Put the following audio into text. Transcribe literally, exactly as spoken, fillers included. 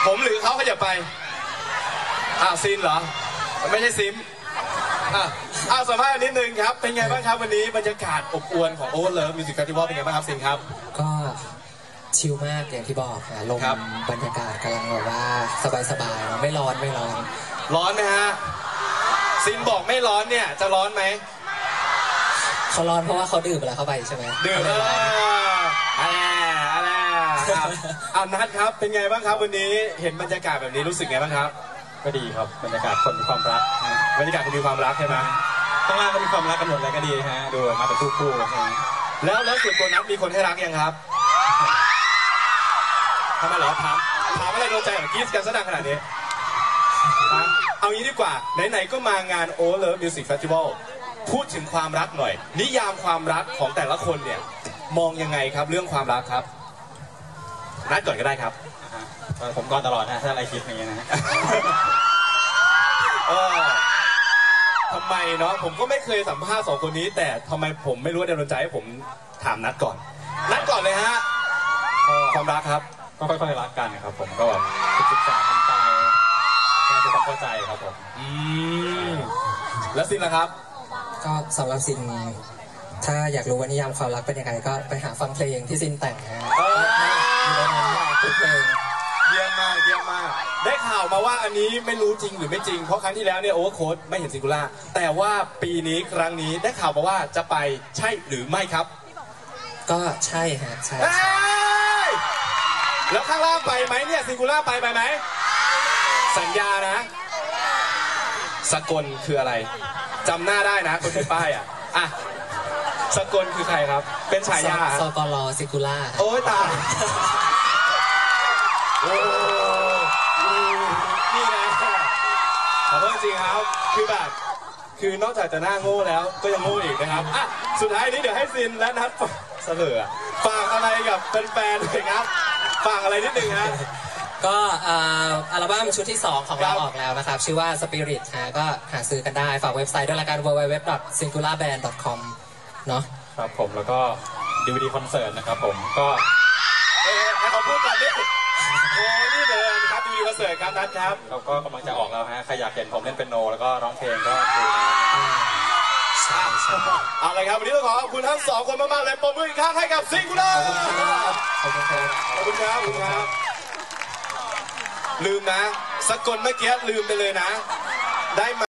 ผมหรือเขาขยับไปอ้าวซินเหรอไม่ใช่ซิมอ่ะอ้าวสัมภาษณ์นิดนึงครับเป็นไงบ้างครับวันนี้บรรยากาศอบอวลของ Overlove Music Festival เป็นไงบ้างครับซินครับก็ชิลมากอย่างที่บอกค่ะลมบรรยากาศกำลังแบบว่าสบายๆไม่ร้อนไม่ร้อนร้อนไหมฮะซินบอกไม่ร้อนเนี่ยจะร้อนไหมเขาร้อนเพราะว่าเขาดื่มอะไรเข้าไปใช่ไหมดื่มเอออะไรอะไรครับอ่านัทครับเป็นไงบ้างครับวันนี้เห็นบรรยากาศแบบนี้รู้สึกไงบ้างครับก็ดีครับบรรยากาศคนมีความรักบรรยากาศคนมีความรักใช่ไหมข้างล่างก็มีความรักกันหมดเลยก็ดีฮะดูมาเป็นคู่ๆแล้วแล้วส่วนตัวนัทมีคนให้รักยังครับทำไมเหรอถามถามอะไรโดนใจกับกีสกันซะดังขนาดนี้เอางี้ดีกว่าไหนๆก็มางาน Overlove Music Festival พูดถึงความรักหน่อยนิยามความรักของแต่ละคนเนี่ยมองยังไงครับเรื่องความรักครับนัดก่อนก็ได้ครับผมก่อนตลอดนะถ้าอะไรคิดอย่างนี้นะเออทำไมเนาะผมก็ไม่เคยสัมภาษณ์สองคนนี้แต่ทำไมผมไม่รู้ว่าเดนใจให้ผมถามนัดก่อนนัดก่อนเลยฮะความรักครับก็ค่อยๆรักกันครับผมก็แบบศึกษาทำใจก็จะเข้าใจครับผมอืมแล้วซินล่ะครับก็สำหรับซินถ้าอยากรู้ว่านิยามความรักเป็นยังไงก็ไปหาฟังเพลงที่ซินแต่งนะอยู่ในนั้นทุกเพลงเยี่ยมมากเยี่ยมมากได้ข่าวมาว่าอันนี้ไม่รู้จริงหรือไม่จริงเพราะครั้งที่แล้วเนี่ยโอเวอร์โค้ดไม่เห็นซิงคูล่าแต่ว่าปีนี้ครั้งนี้ได้ข่าวมาว่าจะไปใช่หรือไม่ครับก็ใช่ฮะใช่แล้วข้างล่างไปไหมเนี่ยซิงคูล่าไปไปไหมสัญญานะสกลคืออะไรจำหน้าได้นะคนที่ป้ายอ่ะอ่ะสกลคือใครครับเป็นฉายาสกลซิงคูล่าโอ้ยตายโอ้นี่นะขอโทษจริงครับคือแบบคือนอกจากจะหน้าโง่แล้วก็ยังโง่อีกนะครับอ่ะสุดท้ายนี้เดี๋ยวให้ซินและนัทเสนอฝากอะไรกับแฟนๆเลยครับฝากอะไรนิดนึงฮะก็อัลบั้มชุดที่สองของเราออกแล้วนะครับชื่อว่า Spirit ฮะก็หาซื้อกันได้ฝากเว็บไซต์ด้วยละกัน ดับเบิลยู ดับเบิลยู ดับเบิลยู ดอท ซิงคูล่าแบนด์ ดอท คอม เนาะครับผมแล้วก็ ดี วี ดี คอนเสิร์ตนะครับผมก็เออให้เขาพูดก่อนดิโอ้นี่เลยครับ ดี วี ดี คอนเสิร์ตครับนัทครับเราก็กำลังจะออกแล้วฮะใครอยากเห็นผมเล่นเปียโนแล้วก็ร้องเพลงก็คือใช่ใช่เอาเลยครับวันนี้ต้องขอขอบคุณทั้งสองคนมากๆเลยปรบมืออีกครั้งให้กับซิงคูล่าขอบคุณครับขอบคุณครับขอบคุณครับลืมนะสกลเมื่อกี้ลืมไปเลยนะได้